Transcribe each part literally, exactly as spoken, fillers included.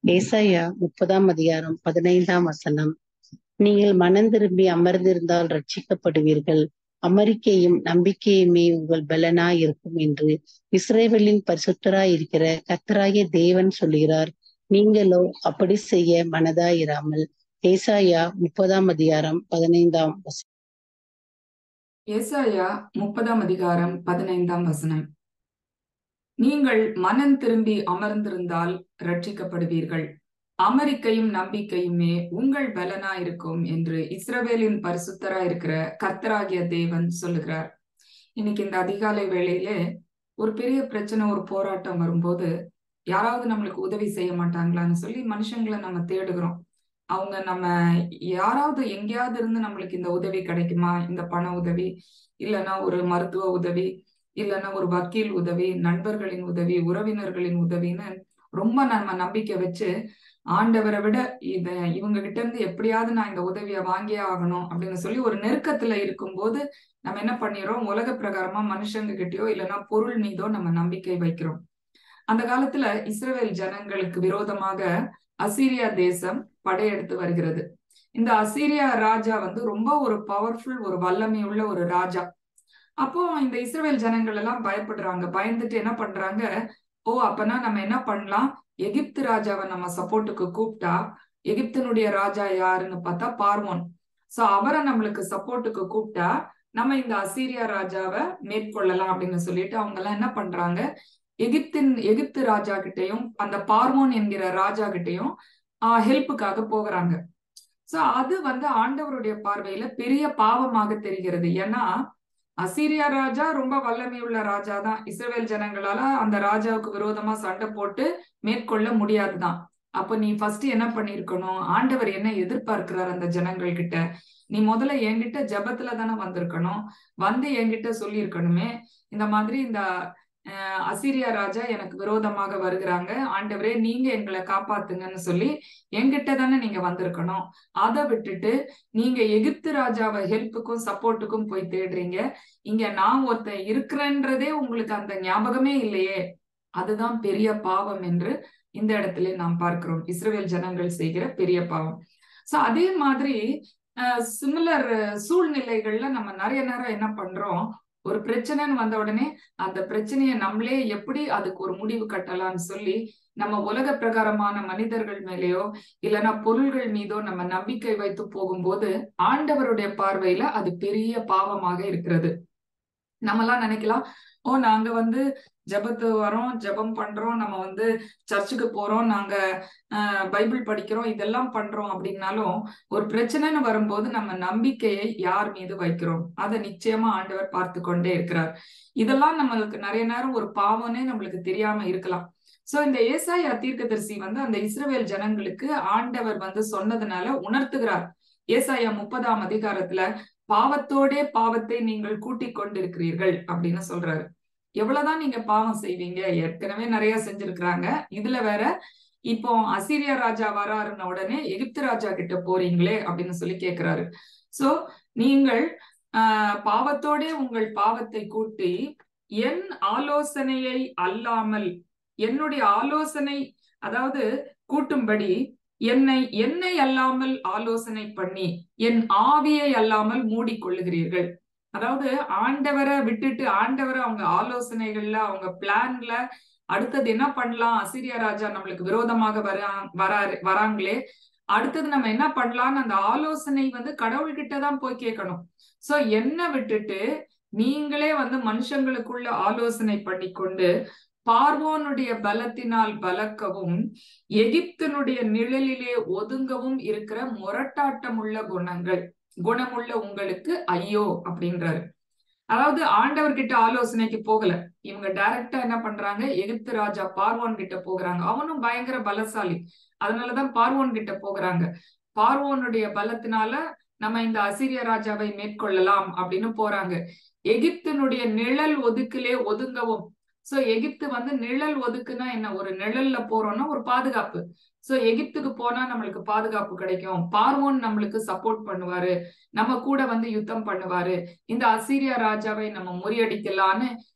ஏசாயா முப்பதாம் அதிகாரம் பதினைந்தாம் வசனம். நீங்கள் மனம் திரும்பி அமர்ந்திருந்தால் ரட்சிக்கப்படுவீர்கள். அமெரிக்கையும் நம்பிக்கையுமே உங்கள் பலனாய் இருக்கும் என்று இஸ்ரவேலின் பரிசுத்தராய் இருக்கிற கர்த்தராகிய தேவன் சொல்கிறார். நீங்களோ அப்படி செய்ய மனதாயிராமல். ஏசாயா முப்பதாம் அதிகாரம் பதினைந்தாம் வசனம். ஏசாயா முப்பதாம் அதிகாரம் பதினைந்தாம் வசனம். நீங்கள் மனம் திரும்பி அமர்ந்திருந்தால் ரட்சிக்கப்படுவீர்கள். அமெரிக்கையும் நம்பிக்கையுமே உங்கள் பலனா இருக்கும் என்று இஸ்ரவேலின் பரிசுத்தரா இருக்கிற கர்த்தராகிய தேவன் சொல்லுகிறார். இன்னைக்கு இந்த அதிகாலை வேளையிலே ஒரு பெரிய பிரச்சனை, ஒரு போராட்டம் வரும்போது யாராவது நம்மளுக்கு உதவி செய்ய மாட்டாங்களான்னு சொல்லி மனுஷங்களை நம்ம தேடுகிறோம். அவங்க நம்ம யாராவது எங்கேயாவது இருந்து நம்மளுக்கு இந்த உதவி கிடைக்குமா, இந்த பண உதவி, இல்லைன்னா ஒரு மருத்துவ உதவி, இல்லைன்னா ஒரு வக்கீல் உதவி, நண்பர்களின் உதவி, உறவினர்களின் உதவின்னு ரொம்ப நம்ம நம்பிக்கை வச்சு ஆண்டவரை விட இத இவங்க கிட்ட இருந்து எப்படியாவது நான் இந்த உதவியை வாங்கியே ஆகணும் அப்படின்னு சொல்லி ஒரு நெருக்கத்துல இருக்கும்போது நம்ம என்ன பண்ணிடுறோம், உலக பிரகாரமா மனுஷங்க கிட்டயோ இல்லைன்னா பொருள் மீதோ நம்ம நம்பிக்கை வைக்கிறோம். அந்த காலத்துல இஸ்ரவேல் ஜனங்களுக்கு விரோதமாக அசீரியா தேசம் படையெடுத்து வருகிறது. இந்த அசீரியா ராஜா வந்து ரொம்ப ஒரு பவர்ஃபுல், ஒரு வல்லமை உள்ள ஒரு ராஜா. அப்போ இந்த இஸ்ரவேல் ஜனங்கள் எல்லாம் பயப்படுறாங்க. பயந்துட்டு என்ன பண்றாங்க, ஓ அப்பனா நம்ம என்ன பண்ணலாம், எகிப்து ராஜாவை நம்ம சப்போர்ட்டுக்கு கூப்பிட்டா, எகிப்தினுடைய ராஜா யாருன்னு பார்த்தா பார்வோன். சோ அவரை நம்மளுக்கு சப்போர்ட்டுக்கு கூப்பிட்டா நம்ம இந்த அசீரியா ராஜாவை மேற்கொள்ளலாம் அப்படின்னு சொல்லிட்டு அவங்க எல்லாம் என்ன பண்றாங்க, எகிப்தின் எகிப்து ராஜா கிட்டையும் அந்த பார்வோன் என்கிற ராஜா கிட்டையும் ஆஹ் ஹெல்ப்புக்காக போகிறாங்க. சோ அது வந்து ஆண்டவருடைய பார்வையில பெரிய பாவமாக தெரிகிறது. ஏன்னா அசீரியா ராஜா ரொம்ப வல்லமையுள்ள ராஜா தான். இஸ்ரவேல் ஜனங்களால அந்த ராஜாவுக்கு விரோதமா சண்டை போட்டு மேற்கொள்ள முடியாதுதான். அப்ப நீ ஃபர்ஸ்ட் என்ன பண்ணிருக்கணும், ஆண்டவர் என்ன எதிர்பார்க்கிறார் அந்த ஜனங்கள் கிட்ட, நீ முதல்ல என்கிட்ட ஜபத்துல தானே வந்திருக்கணும், வந்து என்கிட்ட சொல்லி இருக்கணுமே, இந்த மாதிரி இந்த அஹ் அசீரியா ராஜா எனக்கு விரோதமாக வருகிறாங்க, ஆண்டவரே நீங்க எங்களை காப்பாத்துங்கன்னு சொல்லி என்கிட்ட தானே நீங்க வந்திருக்கணும். அதை விட்டுட்டு நீங்க எகிப்து ராஜாவை ஹெல்ப்புக்கும் சப்போர்ட்டுக்கும் போய் தேடுறீங்க. இங்க நான் ஒருத்தன் இருக்கிறேன்றதே உங்களுக்கு அந்த ஞாபகமே இல்லையே, அதுதான் பெரிய பாவம் என்று இந்த இடத்துல நாம் பார்க்கிறோம். இஸ்ரவேல் ஜனங்கள் செய்கிற பெரிய பாவம். சோ அதே மாதிரி அஹ் சிமிலர் சூழ்நிலைகள்ல நம்ம நிறைய நேரம் என்ன பண்றோம், ஒரு பிரச்சனைன்னு வந்த உடனே அந்த பிரச்சனையை நம்மளே எப்படி அதுக்கு ஒரு முடிவு கட்டலாம்னு சொல்லி நம்ம உலக பிரகாரமான மனிதர்கள் மேலேயோ இல்லைன்னா பொருள்கள் மீதோ நம்ம நம்பிக்கை வைத்து போகும்போது ஆண்டவருடைய பார்வையில அது பெரிய பாவமாக இருக்கிறது. நம்ம எல்லாம் நினைக்கலாம், ஓ நாங்க வந்து ஜபத்து வரோம், ஜபம் பண்றோம், நம்ம வந்து சர்ச்சுக்கு போறோம், நாங்க அஹ் பைபிள் படிக்கிறோம், இதெல்லாம் பண்றோம் அப்படின்னாலும் ஒரு பிரச்சனைன்னு வரும்போது நம்ம நம்பிக்கையை யார் மீது வைக்கிறோம், அதை நிச்சயமா ஆண்டவர் பார்த்து கொண்டே இருக்கிறார். இதெல்லாம் நம்மளுக்கு நிறைய நேரம் ஒரு பாவம்னே நம்மளுக்கு தெரியாம இருக்கலாம். சோ இந்த ஏசாயா தீர்க்கதரிசி வந்து அந்த இஸ்ரவேல் ஜனங்களுக்கு ஆண்டவர் வந்து சொன்னதுனால உணர்த்துகிறார். ஏசாயா முப்பதாம் அதிகாரத்துல பாவத்தோடே பாவத்தை நீங்கள் கூட்டிக் கொண்டிருக்கிறீர்கள் அப்படின்னு சொல்றாரு. எவ்வளவுதான் நீங்க பாவம் செய்வீங்க, ஏற்கனவே நிறைய செஞ்சிருக்கிறாங்க, இதுல வேற இப்போ அசீரியா ராஜா வராருன்ன உடனே எகிப்து ராஜா கிட்ட போறீங்களே அப்படின்னு சொல்லி கேக்குறாரு. சோ நீங்கள் ஆஹ் பாவத்தோடே உங்கள் பாவத்தை கூட்டி என் ஆலோசனையை அல்லாமல், என்னுடைய ஆலோசனை அதாவது கூட்டும்படி என்னை என்னை அல்லாமல் ஆலோசனை பண்ணி என் ஆவியை அல்லாமல் மூடிக்கொள்ளுகிறீர்கள். அதாவது ஆண்டவரை விட்டுட்டு ஆண்டவரை அவங்க ஆலோசனைகள்ல அவங்க பிளான்ல அடுத்தது என்ன பண்ணலாம், அசீரியா ராஜா நம்மளுக்கு விரோதமாக வரா வராரு வராங்களே, அடுத்தது நம்ம என்ன பண்ணலாம்னு அந்த ஆலோசனை வந்து கடவுள்கிட்டதான் போய் கேட்கணும். சோ என்ன விட்டுட்டு நீங்களே வந்து மனுஷங்களுக்குள்ள ஆலோசனை பண்ணி கொண்டு பார்வோனுடைய பலத்தினால் பலக்கவும் எகிப்தினுடைய நிழலிலே ஒதுங்கவும் இருக்கிற முரட்டாட்டம் உள்ள குணங்கள் குணமுள்ள உங்களுக்கு ஐயோ அப்படின்றாரு. அதாவது ஆண்டவர்கிட்ட ஆலோசனைக்கு போகல, இவங்க டைரக்டா என்ன பண்றாங்க, எகிப்து ராஜா பார்வோன் கிட்ட போகிறாங்க. அவனும் பயங்கர பலசாலி, அதனாலதான் பார்வோன் கிட்ட போகிறாங்க. பார்வோனுடைய பலத்தினால நம்ம இந்த அசீரிய ராஜாவை மேற்கொள்ளலாம் அப்படின்னு போறாங்க. எகிப்தினுடைய நிழல் ஒதுக்கிலே ஒதுங்கவும். சோ எகிப்து வந்து நிழல் ஒதுக்குன்னா என்ன, ஒரு நிழல்ல போறோம்னா ஒரு பாதுகாப்பு. சோ எகிப்துக்கு போனா நம்மளுக்கு பாதுகாப்பு கிடைக்கும், பார்வோன் நம்மளுக்கு சப்போர்ட் பண்ணுவாரு, நம்ம கூட வந்து யுத்தம் பண்ணுவாரு, இந்த அசீரியா ராஜாவை நம்ம முறியடிக்கலான்னு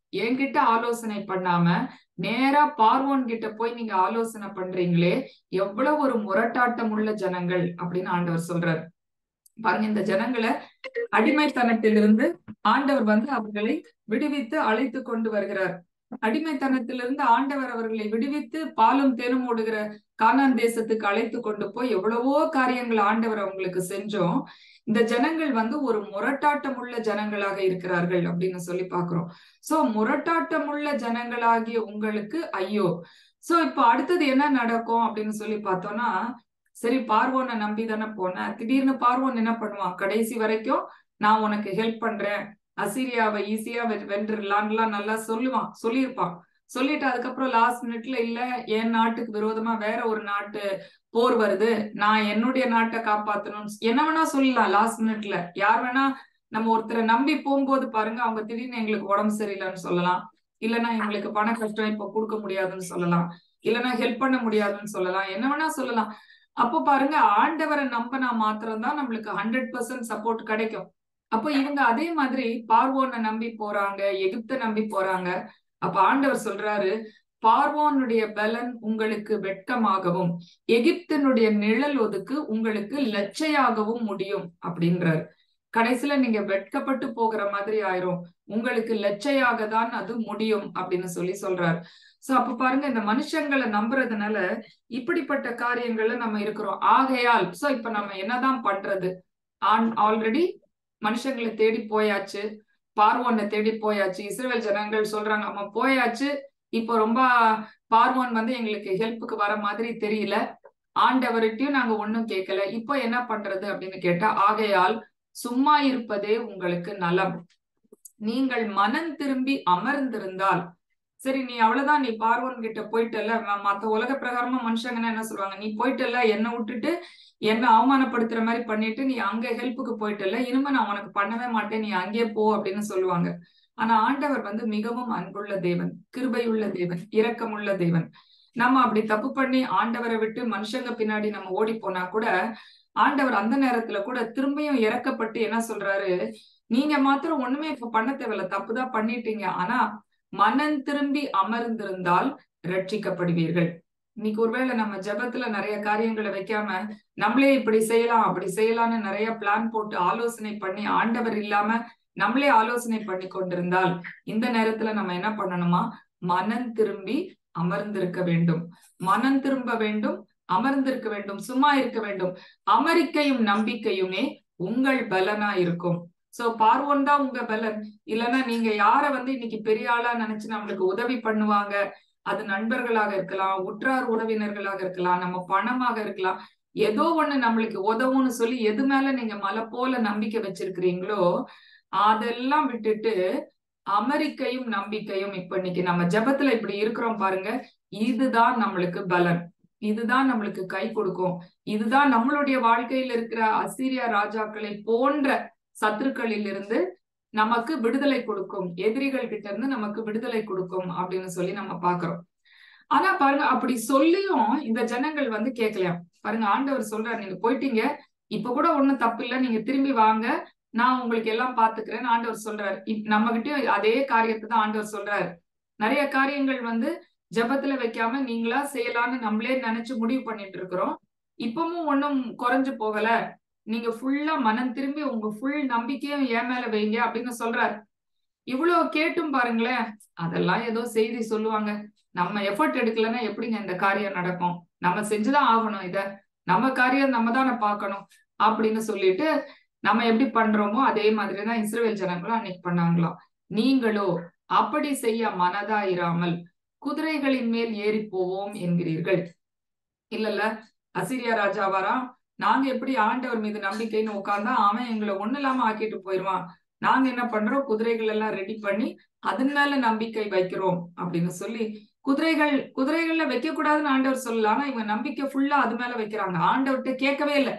என்கிட்ட ஆலோசனை பண்ணாம நேரா பார்வோன் கிட்ட போய் நீங்க ஆலோசனை பண்றீங்களே, எவ்வளவு ஒரு முரட்டாட்டம் உள்ள ஜனங்கள் அப்படின்னு ஆண்டவர் சொல்றார். பாருங்க, இந்த ஜனங்களை அடிமைத்தனத்திலிருந்து ஆண்டவர் வந்து அவர்களை விடுவித்து அழைத்து கொண்டு வருகிறார். அடிமைத்தனத்திலிருந்து ஆண்டவர் அவர்களை விடுவித்து பாலும் தேனும் ஓடுகிற கானான் தேசத்துக்கு அழைத்து கொண்டு போய் எவ்வளவோ காரியங்கள் ஆண்டவர் அவங்களுக்கு செஞ்சோம். இந்த ஜனங்கள் வந்து ஒரு முரட்டாட்டம் உள்ள ஜனங்களாக இருக்கிறார்கள் அப்படின்னு சொல்லி பாக்குறோம். சோ முரட்டாட்டம் உள்ள ஜனங்களாகிய உங்களுக்கு ஐயோ. சோ இப்ப அடுத்தது என்ன நடக்கும் அப்படின்னு சொல்லி பார்த்தோம்னா, சரி பார்வோனை நம்பி தானே போனேன், திடீர்னு பார்வோன் என்ன பண்ணுவான், கடைசி வரைக்கும் நான் உனக்கு ஹெல்ப் பண்றேன், அசீரியாவை ஈஸியா வென்றுடலான்லாம் நல்லா சொல்லுவான், சொல்லியிருப்பான். சொல்லிட்டு அதுக்கப்புறம் லாஸ்ட் மினிட்ல இல்ல என் நாட்டுக்கு விரோதமா வேற ஒரு நாட்டு போர் வருது, நான் என்னுடைய நாட்டை காப்பாத்தணும் என்ன வேணா சொல்லலாம். லாஸ்ட் மினிட்ல யார் வேணா, நம்ம ஒருத்தரை நம்பி போகும்போது பாருங்க, அவங்க திடீர்னு எங்களுக்கு உடம்பு சரியில்லைன்னு சொல்லலாம், இல்லைன்னா எங்களுக்கு பண கஷ்டம் இப்ப கொடுக்க முடியாதுன்னு சொல்லலாம், இல்லைன்னா ஹெல்ப் பண்ண முடியாதுன்னு சொல்லலாம், என்ன வேணா சொல்லலாம். அப்போ பாருங்க, ஆண்டவரை நம்பினா மாத்திரம்தான் நம்மளுக்கு ஹண்ட்ரட் பர்சன்ட் சப்போர்ட் கிடைக்கும். அப்போ இவங்க அதே மாதிரி பார்வோனை நம்பி போறாங்க, எகிப்தை நம்பி போறாங்க. அப்ப ஆண்டவர் சொல்றாரு, பார்வோனுடைய பலன் உங்களுக்கு வெட்கமாகவும் எகிப்தினுடைய நிழல் ஒதுக்கு உங்களுக்கு லட்சையாகவும் முடியும் அப்படின்றாரு. கடைசியில நீங்க வெட்கப்பட்டு போகிற மாதிரி ஆயிரும், உங்களுக்கு லட்சையாக தான் அது முடியும் அப்படின்னு சொல்லி சொல்றாரு. சோ அப்ப பாருங்க, இந்த மனுஷங்களை நம்புறதுனால இப்படிப்பட்ட காரியங்கள்ல நம்ம இருக்கிறோம். ஆகையால் சோ இப்ப நம்ம என்னதான் பண்றது, ஆல்ரெடி மனுஷங்களை தேடி போயாச்சு, பார்வோனை தேடி போயாச்சு, இஸ்ரவேல் ஜனங்கள் சொல்றாங்க ஆமா போயாச்சு, இப்போ ரொம்ப பார்வோன் வந்து எங்களுக்கு ஹெல்ப்புக்கு வர மாதிரி தெரியல, ஆண்டவர்கிட்டயும் நாங்க ஒண்ணும் கேட்கல, இப்போ என்ன பண்றது அப்படின்னு கேட்டா, ஆகையால் சும்மா இருப்பதே உங்களுக்கு நலம், நீங்கள் மனம் திரும்பி அமர்ந்திருந்தால். சரி நீ அவ்வளவுதான், நீ பார்வோன் கிட்ட போயிட்டல, மத்த உலக பிரகாரமா மனுஷங்கன்னா என்ன சொல்லுவாங்க, நீ போயிட்டல என்னை விட்டுட்டு என்ன அவமானப்படுத்துற மாதிரி பண்ணிட்டு நீ அங்க ஹெல்ப்புக்கு போயிட்டல, இனிமே நான் உனக்கு பண்ணவே மாட்டேன், நீ அங்கே போ அப்படின்னு சொல்லுவாங்க. ஆனா ஆண்டவர் வந்து மிகவும் அன்புள்ள தேவன், கிருபையுள்ள தேவன், இரக்கமுள்ள தேவன். நம்ம அப்படி தப்பு பண்ணி ஆண்டவரை விட்டு மனுஷங்க பின்னாடி நம்ம ஓடி போனா கூட ஆண்டவர் அந்த நேரத்துல கூட திரும்பியும் இறக்கப்பட்டு என்ன சொல்றாரு, நீங்க மாத்திரம் ஒண்ணுமே இப்ப பண்ண தேவையில்ல, தப்புதான் பண்ணிட்டீங்க, ஆனா மனம் திரும்பி அமர்ந்திருந்தால் ரட்சிக்கப்படுவீர்கள். இன்னைக்கு ஒருவேளை நம்ம ஜெபத்துல நிறைய காரியங்களை வைக்காம நம்மளே இப்படி செய்யலாம் அப்படி செய்யலாம்னு நிறைய பிளான் போட்டு ஆலோசனை பண்ணி ஆண்டவர் இல்லாம நம்மளே ஆலோசனை பண்ணி கொண்டிருந்தால் இந்த நேரத்துல நம்ம என்ன பண்ணணுமா, மனம் திரும்பி அமர்ந்திருக்க வேண்டும், மனம் திரும்ப வேண்டும், அமர்ந்திருக்க வேண்டும், சும்மா இருக்க வேண்டும். அமெரிக்கையும் நம்பிக்கையுமே உங்கள் பலனா இருக்கும். சோ பார்வோன் தான் உங்க பலன், இல்லைன்னா நீங்க யார வந்து இன்னைக்கு பெரிய ஆளா நினைச்சு நம்மளுக்கு உதவி பண்ணுவாங்க, அது நண்பர்களாக இருக்கலாம், உற்றார் உறவினர்களாக இருக்கலாம், நம்ம பணமாக இருக்கலாம், ஏதோ ஒண்ணு நம்மளுக்கு உதவும்னு சொல்லி எது மேல நீங்க மலை போல நம்பிக்கை வச்சிருக்கிறீங்களோ அதெல்லாம் விட்டுட்டு அமெரிக்கையும் நம்பிக்கையும், இப்ப இன்னைக்கு நம்ம ஜெபத்துல இப்படி இருக்கிறோம் பாருங்க, இதுதான் நம்மளுக்கு பலன், இதுதான் நம்மளுக்கு கை கொடுக்கும், இதுதான் நம்மளுடைய வாழ்க்கையில் இருக்கிற அசீரியா ராஜாக்களை போன்ற சத்துருக்களில் இருந்து நமக்கு விடுதலை கொடுக்கும், எதிரிகள் கிட்ட இருந்து நமக்கு விடுதலை கொடுக்கும் அப்படின்னு சொல்லி நம்ம பாக்குறோம். ஆனா பாருங்க, அப்படி சொல்லியும் இந்த ஜனங்கள் வந்து கேட்கலையாம். பாருங்க, ஆண்டவர் சொல்றாரு, நீங்க போயிட்டீங்க, இப்ப கூட ஒண்ணும் தப்பு இல்லை, நீங்க திரும்பி வாங்க, நான் உங்களுக்கு எல்லாம் பாத்துக்கிறேன்னு ஆண்டவர் சொல்றாரு. நம்ம கிட்டயும் அதே காரியத்தை தான் ஆண்டவர் சொல்றாரு. நிறைய காரியங்கள் வந்து ஜெபத்துல வைக்காம நீங்களா செய்யலான்னு நம்மளே நினைச்சு முடிவு பண்ணிட்டு இருக்கிறோம். இப்பவும் ஒண்ணும் குறைஞ்சு போகல, நீங்க ஃபுல்லா மனம் திரும்பி உங்க ஃபுல் நம்பிக்கையும் என் மேல வைங்க அப்படின்னு சொல்றாரு. இவ்வளவு கேட்டும் பாருங்களேன், அதெல்லாம் ஏதோ செய்தி சொல்லுவாங்க, நம்ம எஃபர்ட் எடுக்கலன்னா எப்படிங்க இந்த காரியம் நடக்கும், நம்ம செஞ்சுதான் ஆகணும், இத நம்ம காரியம் நம்ம தானே பார்க்கணும் அப்படின்னு சொல்லிட்டு நம்ம எப்படி பண்றோமோ அதே மாதிரிதான் இஸ்ரவேல் ஜனங்களும் அன்னைக்கு பண்ணாங்களாம். நீங்களோ அப்படி செய்ய மனதாயிராமல் குதிரைகளின் மேல் ஏறி போவோம் என்கிறீர்கள். இல்லல்ல, அசீரியா ராஜாவாரா, நாங்க எப்படி ஆண்டவர் மீது நம்பிக்கைன்னு உட்கார்ந்தா அவன் எங்களை ஒண்ணு இல்லாம ஆக்கிட்டு போயிருவான், நாங்க என்ன பண்றோம், குதிரைகள் எல்லாம் ரெடி பண்ணி அதன் மேல நம்பிக்கை வைக்கிறோம் அப்படின்னு சொல்லி, குதிரைகள் குதிரைகள்ல வைக்க கூடாதுன்னு ஆண்டவர் சொல்லல, ஆனா இவங்க நம்பிக்கை ஃபுல்லா அது மேல வைக்கிறாங்க, ஆண்டவர்கிட்ட கேட்கவே இல்லை.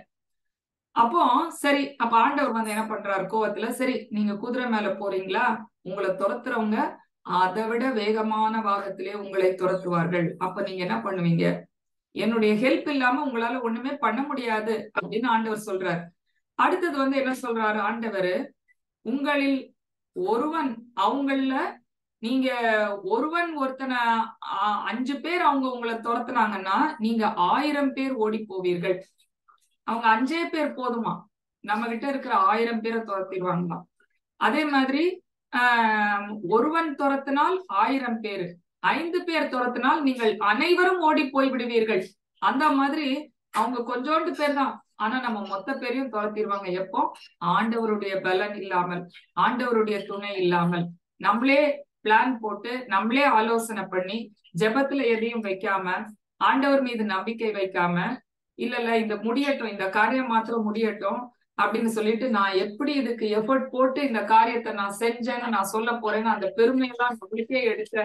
அப்போ சரி, அப்ப ஆண்டவர் வந்து என்ன பண்றாரு கோவத்துல, சரி நீங்க குதிரை மேல போறீங்களா, உங்களை துரத்துறவங்க அதை விட வேகமான வாகத்திலே உங்களை துரத்துவார்கள், அப்ப நீங்க என்ன பண்ணுவீங்க, என்னுடைய ஹெல்ப் இல்லாம உங்களால ஒண்ணுமே பண்ண முடியாது அப்படின்னு ஆண்டவர் சொல்றாரு. அடுத்தது வந்து என்ன சொல்றாரு ஆண்டவர், உங்களில் ஒருவன் அவங்கள நீங்க ஒருவன் ஒருத்தனை அஞ்சு பேர் அவங்க உங்களை துரத்துனாங்கன்னா நீங்க ஆயிரம் பேர் ஓடி போவீர்கள். அவங்க அஞ்சே பேர் போதுமா, நம்ம கிட்ட இருக்கிற ஆயிரம் பேரை துரத்திடுவாங்களாம். அதே மாதிரி ஆஹ் ஒருவன் துரத்தினால் ஆயிரம் பேரு, ஐந்து பேர் துரத்தினால் நீங்கள் அனைவரும் ஓடி போய் விடுவீர்கள். அந்த மாதிரி அவங்க கொஞ்சோண்டு பேர் தான், ஆனா நம்ம மொத்த பேரையும் துரத்திடுவாங்க. எப்போ? ஆண்டவருடைய பலன் இல்லாமல், ஆண்டவருடைய துணை இல்லாமல், நம்மளே பிளான் போட்டு நம்மளே ஆலோசனை பண்ணி ஜெபத்துல எதையும் வைக்காம, ஆண்டவர் மீது நம்பிக்கை வைக்காம, இல்ல இல்ல இந்த முடியட்டும், இந்த காரியம் மாத்திரம் முடியட்டும் அப்படின்னு சொல்லிட்டு நான் எப்படி இதுக்கு எஃபர்ட் போட்டு இந்த காரியத்தை நான் செஞ்சேன்னு நான் சொல்ல போறேன்னு அந்த பெருமையெல்லாம் நம்மளுக்கே எடுத்த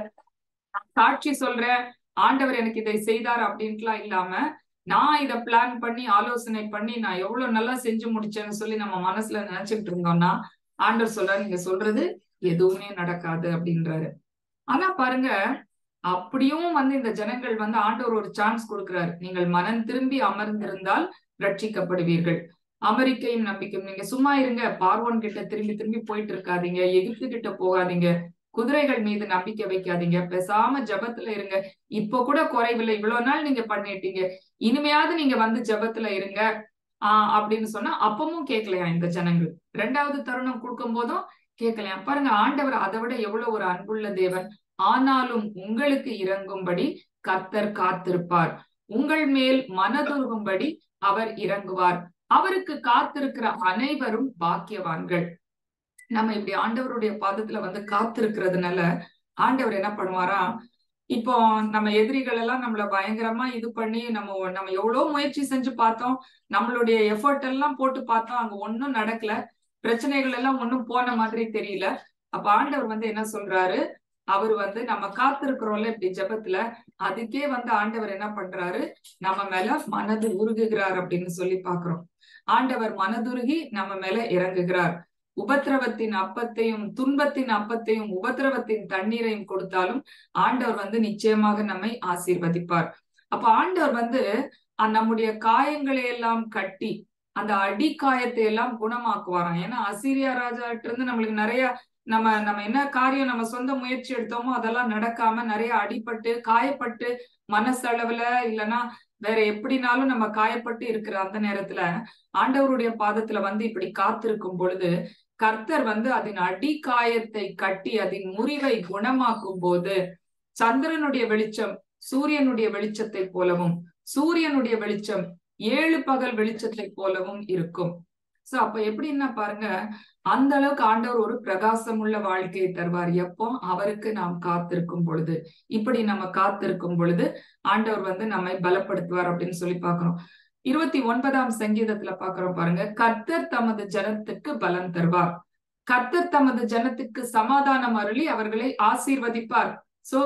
சாட்சி சொல்றேன், ஆண்டவர் எனக்கு இதை செய்தார் அப்படின்ட்டுலாம் இல்லாம, நான் இதை பிளான் பண்ணி ஆலோசனை பண்ணி நான் எவ்வளவு நல்லா செஞ்சு முடிச்சேன்னு சொல்லி நம்ம மனசுல நினைச்சுட்டு இருந்தோம்னா ஆண்டவர் சொல்றாரு நீங்க சொல்றது எதுவுமே நடக்காது அப்படின்றாரு. ஆனா பாருங்க, அப்படியும் வந்து இந்த ஜனங்கள் வந்து ஆண்டவர் ஒரு சான்ஸ் கொடுக்கிறாரு. நீங்கள் மனம் திரும்பி அமர்ந்திருந்தால் ரட்சிக்கப்படுவீர்கள். அமெரிக்கையும் நம்பிக்கையும். நீங்க சும்மா இருங்க, பார்வோன் கிட்ட திரும்பி திரும்பி போயிட்டு இருக்காதீங்க, எகிப்து கிட்ட போகாதீங்க, குதிரைகள் மீது நம்பிக்கை வைக்காதீங்க, பேசாம ஜபத்துல இருங்க. இப்ப கூட குறைவில்லை, இவ்வளவு நாள் நீங்க பண்ணிட்டீங்க, இனிமையாவது நீங்க வந்து ஜபத்துல இருங்க ஆஹ் அப்படின்னு சொன்னா அப்பவும் கேட்கலையா இந்த ஜனங்கள். ரெண்டாவது தருணம் கொடுக்கும் போதும் கேட்கலையா. பாருங்க, ஆண்டவர் அதை விட எவ்வளவு ஒரு அன்புள்ள தேவன். ஆனாலும் உங்களுக்கு இறங்கும்படி கர்த்தர் காத்திருப்பார், உங்கள் மேல் மனதுருகும்படி அவர் இறங்குவார், அவருக்கு காத்திருக்கிற அனைவரும் பாக்கியவான்கள். நம்ம இப்படி ஆண்டவருடைய பாதத்துல வந்து காத்திருக்கிறதுனால ஆண்டவர் என்ன பண்ணுவாரா, இப்போ நம்ம எதிரிகள் எல்லாம் நம்மள பயங்கரமா இது பண்ணி நம்ம நம்ம எவ்வளவு முயற்சி செஞ்சு பார்த்தோம், நம்மளுடைய எஃபர்ட் எல்லாம் போட்டு பார்த்தோம், அங்க ஒன்னும் நடக்கல, பிரச்சனைகள் எல்லாம் ஒன்னும் போன மாதிரி தெரியல. அப்ப ஆண்டவர் வந்து என்ன சொல்றாரு, அவர் வந்து நம்ம காத்திருக்கிறோம்ல இப்படி ஜெபத்துல, அதுக்கே வந்து ஆண்டவர் என்ன பண்றாரு, நம்ம மேல மனது உருகுகிறார் அப்படின்னு சொல்லி பாக்குறோம். ஆண்டவர் மனதுருகி நம்ம மேல இறங்குகிறார். உபத்திரவத்தின் அப்பத்தையும் துன்பத்தின் அப்பத்தையும் உபத்திரவத்தின் தண்ணீரையும் கொடுத்தாலும் ஆண்டவர் வந்து நிச்சயமாக நம்மை ஆசீர்வதிப்பார். அப்ப ஆண்டவர் வந்து நம்முடைய காயங்களை எல்லாம் கட்டி அந்த அடி காயத்தை எல்லாம் குணமாக்குவாராம். ஏன்னா அசீரியா ராஜாட்ட இருந்து நம்மளுக்கு நிறைய நம்ம நம்ம என்ன காரியம் நம்ம சொந்த முயற்சி எடுத்தோமோ அதெல்லாம் நடக்காம நிறைய அடிபட்டு காயப்பட்டு மனசளவுல இல்லைன்னா வேற எப்படினாலும் நம்ம காயப்பட்டு இருக்கிற அந்த நேரத்துல ஆண்டவருடைய பாதத்துல வந்து இப்படி காத்திருக்கும் பொழுது கர்த்தர் வந்து அதன் அடி காயத்தை கட்டி அதன் முறிவை குணமாக்கும் போது சந்திரனுடைய வெளிச்சம் சூரியனுடைய வெளிச்சத்தை போலவும் சூரியனுடைய வெளிச்சம் ஏழு பகல் வெளிச்சத்தை போலவும் இருக்கும். சோ அப்ப எப்படின்னா பாருங்க, அந்த அளவுக்கு ஆண்டவர் ஒரு பிரகாசம் உள்ள வாழ்க்கையை தருவார். எப்போ? அவருக்கு நாம் காத்திருக்கும் பொழுது. இப்படி நம்ம காத்திருக்கும் பொழுது ஆண்டவர் வந்து நம்மை பலப்படுத்துவார் அப்படின்னு சொல்லி பாக்குறோம். இருபத்தி ஒன்பதாம் சங்கீதத்துல பாக்குறோம் பாருங்க, கர்த்தர் தமது ஜனத்துக்கு பலன் தருவார், கர்த்தர் தமது ஜனத்துக்கு சமாதானம் அருளி அவர்களை ஆசீர்வதிப்பார். சோ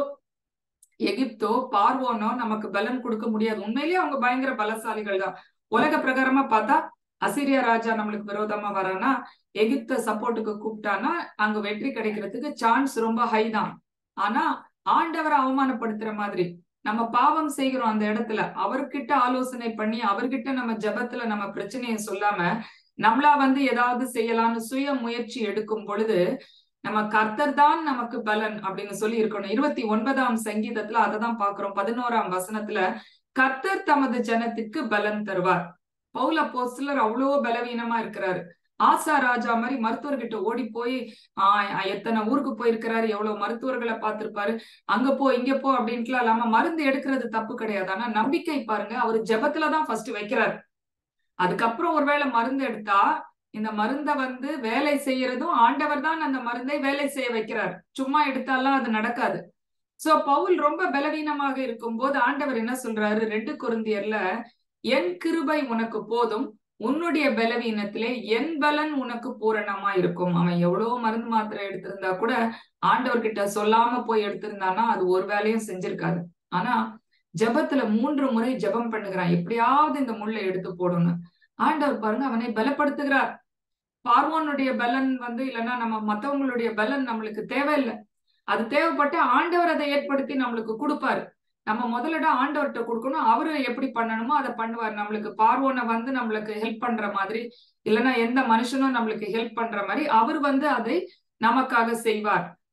எகிப்தோ பார்வோனோ நமக்கு பலன் கொடுக்க முடியாது. உண்மையிலேயே அவங்க பயங்கர பலசாலிகள் தான். உலக பிரகாரமா பார்த்தா அசீரியா ராஜா நம்மளுக்கு விரோதமா வரானா எகிப்த சப்போர்ட்டுக்கு கூப்பிட்டானா அங்க வெற்றி கிடைக்கிறதுக்கு சான்ஸ் ரொம்ப ஹை தான். ஆனா ஆண்டவரை அவமானப்படுத்துற மாதிரி நம்ம பாவம் செய்கிறோம் அந்த இடத்துல, அவர்கிட்ட ஆலோசனை பண்ணி அவர்கிட்ட நம்ம ஜபத்துல நம்ம பிரச்சனையை சொல்லாம நம்மளா வந்து ஏதாவது செய்யலாம்னு சுய முயற்சி எடுக்கும் பொழுது நம்ம கர்த்தர் தான் நமக்கு பலன் அப்படின்னு சொல்லி இருக்கணும். இருபத்தி ஒன்பதாம் சங்கீதத்துல அததான் பாக்குறோம். பதினோராம் வசனத்துல கர்த்தர் தமது ஜனத்துக்கு பலன் தருவார். பவுல் அப்போஸ்தலர் அவ்வளோ பலவீனமா இருக்கிறாரு. ஆசா ராஜா மாதிரி மருத்துவர்கிட்ட ஓடி போய் ஆஹ் எத்தனை ஊருக்கு போயிருக்கிறாரு, எவ்வளவு மருத்துவர்களை பார்த்திருப்பாரு, அங்க போ இங்க போ அப்படின்ட்டுலாம் இல்லாம மருந்து எடுக்கிறது தப்பு கிடையாது. ஆனா நம்பிக்கை பாருங்க, அவரு ஜெபத்துலதான் ஃபர்ஸ்ட் வைக்கிறாரு. அதுக்கப்புறம் ஒருவேளை மருந்து எடுத்தா இந்த மருந்தை வந்து வேலை செய்யறதும் ஆண்டவர் தான் அந்த மருந்தை வேலை செய்ய வைக்கிறார். சும்மா எடுத்தாலாம் அது நடக்காது. சோ பவுல் ரொம்ப பலவீனமாக இருக்கும் போது ஆண்டவர் என்ன சொல்றாரு, ரெண்டு கொரிந்தியர்ல என் கிருபை உனக்கு போதும், உன்னுடைய பலவீனத்திலே என் பலன் உனக்கு பூரணமா இருக்கும். அவன் எவ்வளவு மருந்து மாத்திரை எடுத்திருந்தா கூட ஆண்டவர்கிட்ட சொல்லாம போய் எடுத்திருந்தானா அது ஒரு வேலையும் செஞ்சிருக்காது. ஆனா ஜெபத்துல மூன்று முறை ஜெபம் பண்ணுகிறான், எப்படியாவது இந்த முள்ளை எடுத்து போடணும். ஆண்டவர் பாருங்க அவனை பலப்படுத்துகிறார். பார்வோனுடைய பலன் வந்து இல்லைன்னா நம்ம மத்தவங்களுடைய பலன் நம்மளுக்கு தேவையில்லை, அது தேவைப்பட்ட ஆண்டவர் அதை ஏற்படுத்தி நம்மளுக்கு கொடுப்பாரு. நம்ம முதலிட ஆண்டவர்கிட்ட கொடுக்கணும், அவரு எப்படி பண்ணணுமோ அதை பண்ணுவார். நம்மளுக்கு பார்வோனை வந்து நம்மளுக்கு ஹெல்ப் பண்ற மாதிரி இல்லைன்னா எந்த மனுஷனும் நம்மளுக்கு ஹெல்ப் பண்ற மாதிரி அவர் வந்து அதை நமக்காக செய்வார்.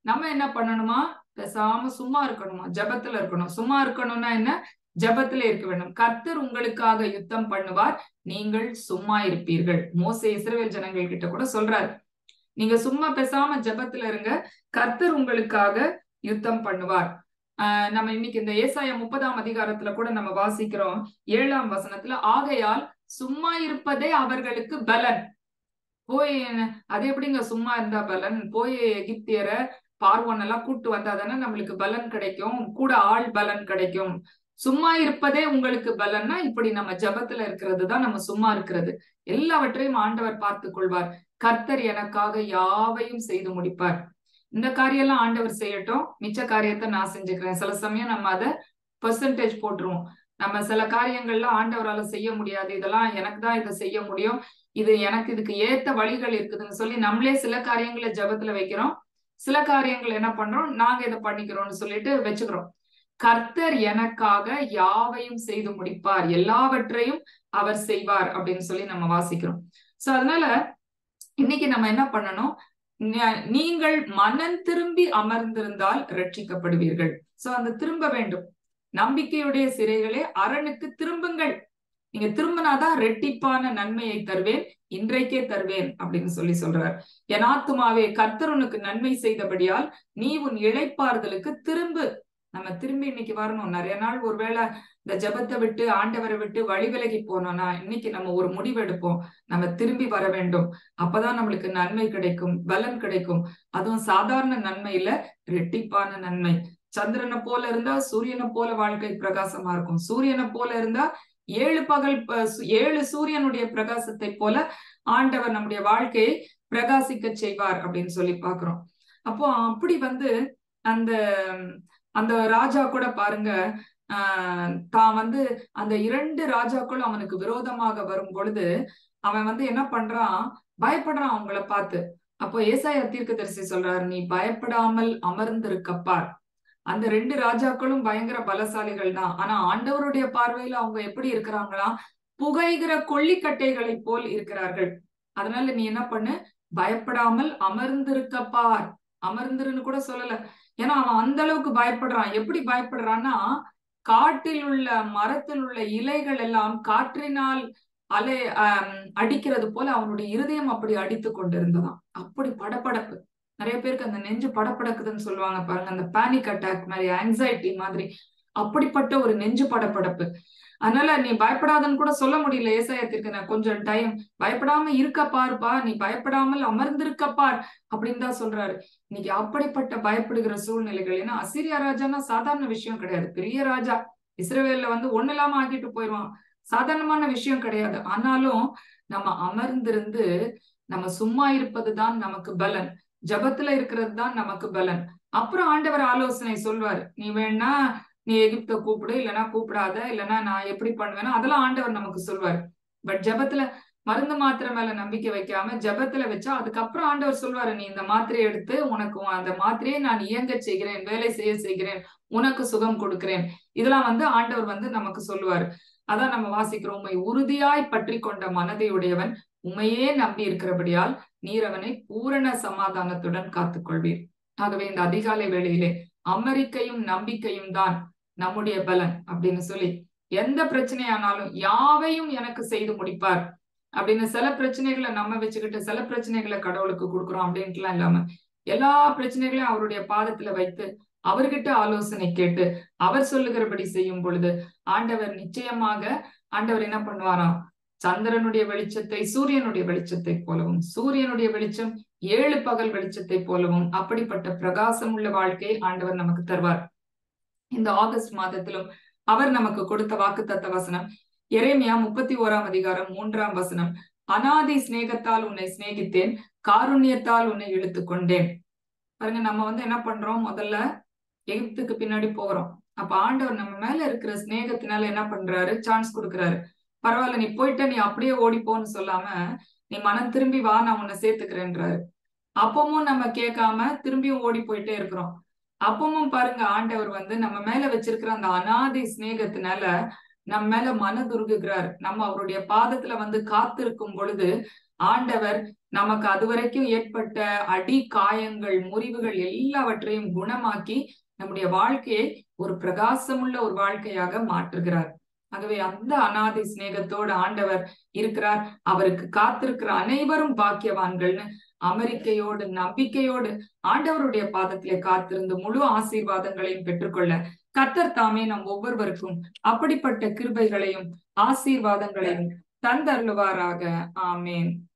நம்ம என்ன பண்ணணுமா? பேசாம சும்மா இருக்கணுமா? ஜெபத்துல இருக்கணும். சும்மா இருக்கணும்னா என்ன? ஜெபத்துல இருக்க வேண்டும். கர்த்தர் உங்களுக்காக யுத்தம் பண்ணுவார், நீங்கள் சும்மா இருப்பீர்கள். மோசே இஸ்ரவேல் ஜனங்கள் கிட்ட கூட சொல்றாரு, நீங்க சும்மா பேசாம ஜெபத்துல இருங்க, கர்த்தர் உங்களுக்காக யுத்தம் பண்ணுவார். ஆஹ் நம்ம இன்னைக்கு இந்த ஏசாயா முப்பதாம் அதிகாரத்துல கூட நம்ம வாசிக்கிறோம், ஏழாம் வசனத்துல, ஆகையால் சும்மா இருப்பதே அவர்களுக்கு பலன். போய் அது எப்படிங்க சும்மா இருந்தா பலன்? போய் எகிப்தியரை பார்வோன் எல்லாம் கூட்டு வந்தா தானே நம்மளுக்கு பலன் கிடைக்கும், கூட ஆள் பலன் கிடைக்கும். சும்மா இருப்பதே உங்களுக்கு பலன்னா இப்படி நம்ம ஜெபத்துல இருக்கிறது தான் நம்ம சும்மா இருக்கிறது. எல்லாவற்றையும் ஆண்டவர் பார்த்து கொள்வார். கர்த்தர் எனக்காக யாவையும் செய்து முடிப்பார். இந்த காரியெல்லாம் ஆண்டவர் செய்யட்டும், மிச்ச காரியத்தை நான் செஞ்சுக்கிறேன். சில சமயம் நம்ம அதை பெர்சன்டேஜ் போட்டுருவோம். நம்ம சில காரியங்கள்லாம் ஆண்டவரால செய்ய முடியாது, இதெல்லாம் எனக்கு தான் இதை செய்ய முடியும், இது எனக்கு இதுக்கு ஏத்த வழிகள் இருக்குதுன்னு சொல்லி நம்மளே சில காரியங்களை ஜெபத்துல வைக்கிறோம். சில காரியங்கள் என்ன பண்றோம், நாங்க இதை பண்ணிக்கிறோம்னு சொல்லிட்டு வச்சுக்கிறோம். கர்த்தர் எனக்காக யாவையும் செய்து முடிப்பார், எல்லாவற்றையும் அவர் செய்வார் அப்படின்னு சொல்லி நம்ம வாசிக்கிறோம். சோ அதனால இன்னைக்கு நம்ம என்ன பண்ணணும், நீங்கள் மனம் திரும்பி அமர்ந்திருந்தால் ரட்சிக்கப்படுவீர்கள். சோ அந்த திரும்ப வேண்டும். நம்பிக்கையுடைய சிறைகளே அரணுக்கு திரும்புங்கள், நீங்க திரும்பினாதான் ரெட்டிப்பான நன்மையை தருவேன், இன்றைக்கே தருவேன் அப்படின்னு சொல்லி சொல்றார். என் ஆத்துமாவே கர்த்தர் உனக்கு நன்மை செய்தபடியால் நீ உன் இளைப்பாறுதலுக்கு திரும்பு. நம்ம திரும்பி இன்னைக்கு வரணும். நிறைய நாள் ஒருவேளை இந்த ஜெபத்தை விட்டு ஆண்டவரை விட்டு வழி விலகி போனோம்னா இன்னைக்கு நம்ம ஒரு முடிவெடுப்போம், நம்ம திரும்பி வர வேண்டும். அப்பதான் நம்மளுக்கு நன்மை கிடைக்கும், பலன் கிடைக்கும். அதுவும் சாதாரண நன்மை இல்ல, ரெட்டிப்பான நன்மை. சந்திரனை போல இருந்தா சூரியனை போல வாழ்க்கை பிரகாசமா இருக்கும். சூரியனை போல இருந்தா ஏழு பகல் ஏழு சூரியனுடைய பிரகாசத்தை போல ஆண்டவர் நம்முடைய வாழ்க்கையை பிரகாசிக்க செய்வார் அப்படின்னு சொல்லி பாக்குறோம். அப்போ அப்படி வந்து அந்த அந்த ராஜா கூட பாருங்க, ஆஹ் தான் வந்து அந்த இரண்டு ராஜாக்களும் அவனுக்கு விரோதமாக வரும் பொழுது அவன் வந்து என்ன பண்றான், பயப்படுறான் அவங்கள பார்த்து. அப்போ ஏசாயா தீர்க்கதரிசி சொல்றாரு, நீ பயப்படாமல் அமர்ந்திருக்கப்பார். அந்த ரெண்டு ராஜாக்களும் பயங்கர பலசாலிகள் தான், ஆனா ஆண்டவருடைய பார்வையில அவங்க எப்படி இருக்கிறாங்களா, புகைகிற கொள்ளிக்கட்டைகளை போல் இருக்கிறார்கள். அதனால நீ என்ன பண்ணு, பயப்படாமல் அமர்ந்திருக்கப்பார். அமர்ந்துருன்னு கூட சொல்லல, ஏன்னா அவன் அந்த அளவுக்கு பயப்படுறான். எப்படி பயப்படுறான்னா, காட்டில் உள்ள மரத்தில் உள்ள இலைகள் எல்லாம் காற்றினால் அலை அஹ் அடிக்கிறது போல அவனுடைய இருதயம் அப்படி அடித்து கொண்டிருந்ததாம். அப்படி படபடப்பு. நிறைய பேருக்கு அந்த நெஞ்சு படப்படக்குதுன்னு சொல்லுவாங்க பாருங்க, அந்த பேனிக் அட்டாக் மாதிரி, ஆங்ஸைட்டி மாதிரி, அப்படிப்பட்ட ஒரு நெஞ்சு படப்படப்பு. அதனால நீ பயப்படாதன்னு கூட சொல்ல முடியல ஏசாயத்திற்கு. நான் கொஞ்சம் டைம் பயப்படாம இருக்க பாருப்பா, நீ பயப்படாமல் அமர்ந்திருக்கப்பார் அப்படின்னு தான் சொல்றாரு. இன்னைக்கு அப்படிப்பட்ட பயப்படுகிற சூழ்நிலைகள். ஏன்னா அசீரியா ராஜானா சாதாரண விஷயம் கிடையாது, பெரிய ராஜா. இஸ்ரவேல்ல வந்து ஒண்ணு இல்லாம ஆக்கிட்டு போயிடுவான், சாதாரணமான விஷயம் கிடையாது. ஆனாலும் நம்ம அமர்ந்திருந்து நம்ம சும்மா இருப்பதுதான் நமக்கு பலன், ஜபத்துல இருக்கிறது தான் நமக்கு பலன். அப்புறம் ஆண்டவர் ஆலோசனை சொல்வாரு, நீ வேணா நீ எகிப்த கூப்பிடு, இல்லைன்னா கூப்பிடாத, இல்லைன்னா நான் எப்படி பண்ணுவேன்னா அதெல்லாம் ஆண்டவர் நமக்கு சொல்வாரு. பட் ஜபத்துல மருந்து மாத்திரை மேல நம்பிக்கை வைக்காம ஜபத்துல வச்சா அதுக்கப்புறம் ஆண்டவர் சொல்வாரு, நீ இந்த மாத்திரையை எடுத்து உனக்கு அந்த மாத்திரையை நான் இயங்க செய்கிறேன், வேலை செய்ய செய்கிறேன், உனக்கு சுகம் கொடுக்கிறேன். இதெல்லாம் வந்து ஆண்டவர் வந்து நமக்கு சொல்லுவாரு. அதான் நம்ம வாசிக்கிறோம், உம்மை உறுதியாய் பற்றி கொண்ட மனதை உடையவன் உண்மையே நம்பி இருக்கிறபடியால் நீர் அவனை பூரண சமாதானத்துடன் காத்துக்கொள்வீர். ஆகவே இந்த அதிகாலை வேளையிலே அமெரிக்கையும் நம்பிக்கையும் தான் நம்முடைய பலன் அப்படின்னு சொல்லி, எந்த பிரச்சனையானாலும் யாவையும் எனக்கு செய்து முடிப்பார் அப்படின்னு சில பிரச்சனைகளை நம்ம வச்சுக்கிட்டு சில பிரச்சனைகளை கடவுளுக்கு கொடுக்குறோம் அப்படின்ட்டுலாம் இல்லாம எல்லா பிரச்சனைகளையும் அவருடைய பாதத்துல வைத்து அவர்கிட்ட ஆலோசனை கேட்டு அவர் சொல்லுகிறபடி செய்யும் பொழுது ஆண்டவர் நிச்சயமாக ஆண்டவர் என்ன பண்ணுவாராம், சந்திரனுடைய வெளிச்சத்தை சூரியனுடைய வெளிச்சத்தை போலவும், சூரியனுடைய வெளிச்சம் ஏழு பகல் வெளிச்சத்தை போலவும் அப்படிப்பட்ட பிரகாசம் உள்ள வாழ்க்கையை ஆண்டவர் நமக்கு தருவார். இந்த ஆகஸ்ட் மாதத்திலும் அவர் நமக்கு கொடுத்த வாக்குத்தத்த வசனம் எரேமியா முப்பத்தி ஓராம் அதிகாரம் மூன்றாம் வசனம், அநாதி சிநேகத்தால் உன்னை சிநேகித்தேன், காருண்யத்தால் உன்னை இழுத்து கொண்டேன். பாருங்க, நம்ம வந்து என்ன பண்றோம், முதல்ல எகிப்துக்கு பின்னாடி போறோம். அப்ப ஆண்டவர் நம்ம மேல இருக்கிற சிநேகத்தினால என்ன பண்றாரு, சான்ஸ் கொடுக்குறாரு. பரவாயில்ல நீ போயிட்ட, நீ அப்படியே ஓடிப்போன்னு சொல்லாம நீ மனம் திரும்பி வா, நான் உன்னை சேர்த்துக்கிறேன்றாரு. அப்பவும் நம்ம கேட்காம திரும்பியும் ஓடி போயிட்டே இருக்கிறோம். அப்பவும் பாருங்க, ஆண்டவர் வந்து நம்ம மேல வச்சிருக்கிற அந்த அநாதி சிநேகத்தினால நம்ம மேல மனதுருகுகிறார். நம்ம அவருடைய பாதத்துல வந்து காத்திருக்கும் பொழுது ஆண்டவர் நமக்கு அதுவரைக்கும் ஏற்பட்ட அடி, காயங்கள், முறிவுகள் எல்லாவற்றையும் குணமாக்கி நம்முடைய வாழ்க்கையை ஒரு பிரகாசமுள்ள ஒரு வாழ்க்கையாக மாற்றுகிறார். ஆகவே அந்த அநாதி சிநேகத்தோடு ஆண்டவர் இருக்கிறார். அவருக்கு காத்திருக்கிற அனைவரும் பாக்கியவான்கள்னு அமெரிக்கையோடு நம்பிக்கையோடு ஆண்டவருடைய பாதத்திலே காத்திருந்து முழு ஆசீர்வாதங்களையும் பெற்றுக்கொள்ள கர்த்தர் தாமே நம் ஒவ்வொருவருக்கும் அப்படிப்பட்ட கிருபைகளையும் ஆசீர்வாதங்களையும் தந்தருளுவாராக. ஆமேன்.